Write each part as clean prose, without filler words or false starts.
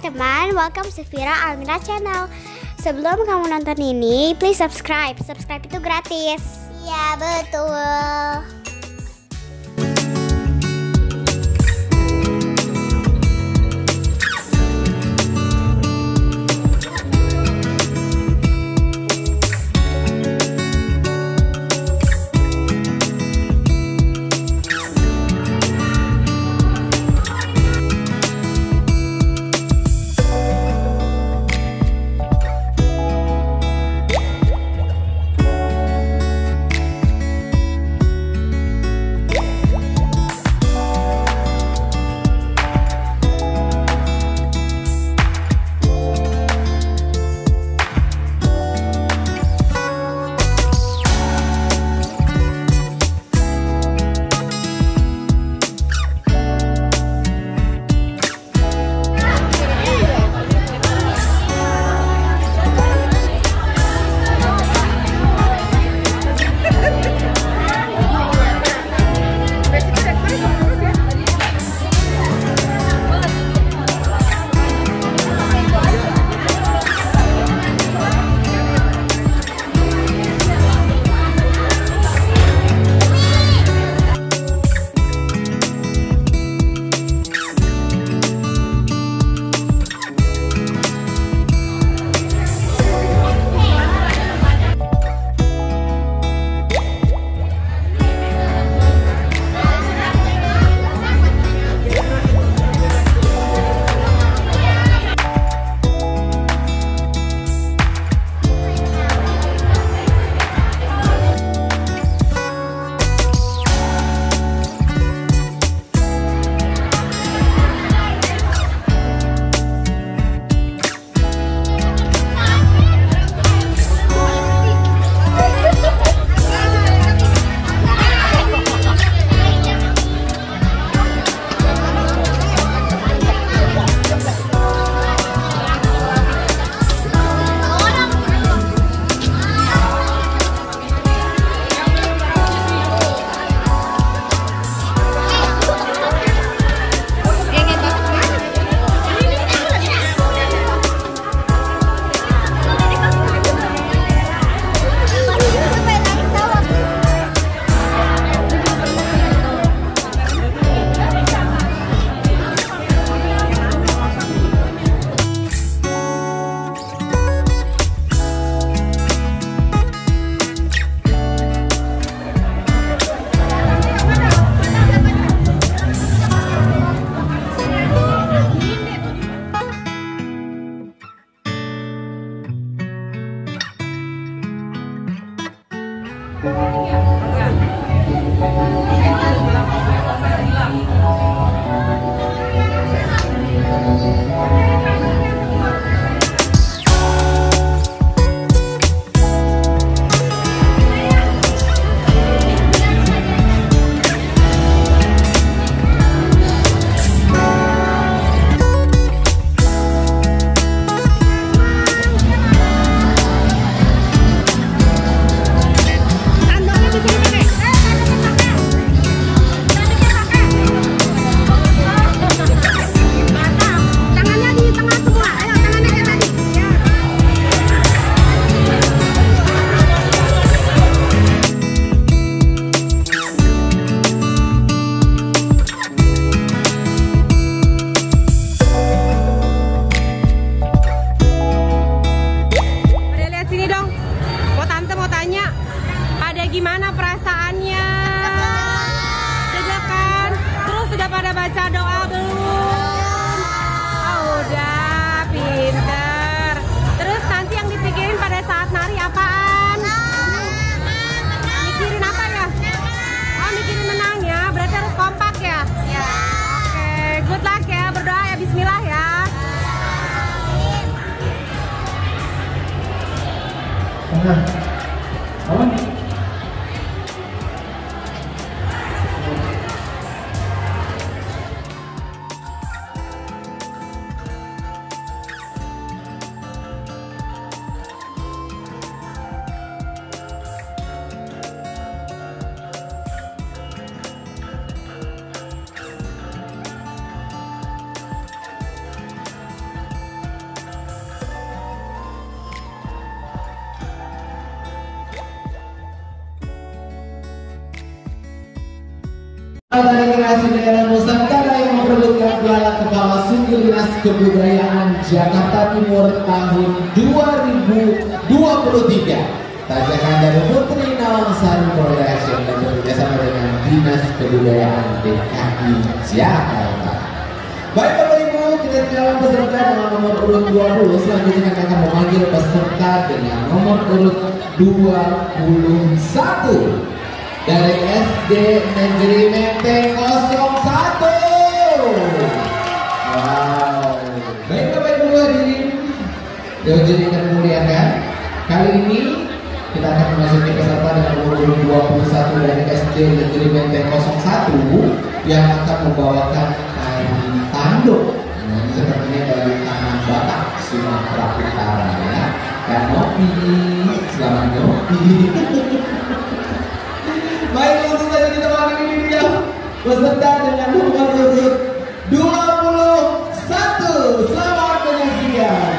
teman-teman, welcome Sefira Almira Channel. Sebelum kamu nonton ini, please subscribe. Subscribe itu gratis. Iya, betul. Gimana perasaannya? Deg-degan? Terus sudah pada baca doa belum? Oh, udah, pinter. Terus nanti yang dipikirin pada saat nari apaan? Mikirin apa ya? Oh, mikirin menang ya. Berarti harus kompak ya? Oke, good luck ya. Berdoa ya, bismillah ya. Dari generasi daerah Nusantara yang memperebutkan gelar Kepala Suku Dinas Kebudayaan Jakarta Timur tahun 2023. Tajakan dari Putri Nawang Sari Production dan bekerjasama dengan Dinas Kebudayaan DKI Jakarta. Baik Bapak Ibu, kita tinggalkan peserta dengan nomor urut 20. Selanjutnya kita akan memanggil peserta dengan nomor urut 21. Dari SD Negeri Menteng 01. Wow. Baik Bapak Ibu hadirin, yang dimuliakan, kali ini kita akan memasuki peserta dengan nomor 21 dari SD Negeri Menteng 01 yang akan membawakan tari tanduk. Sepertinya dari tanah Batak, Sumatera Utara ya. Dan Nopi, selamat Nopi. Baik, langsung saja kita makan ini dia peserta dengan nomor urut 21. Selamat menyaksikan.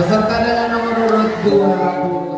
Peserta dengan nomor urut 20.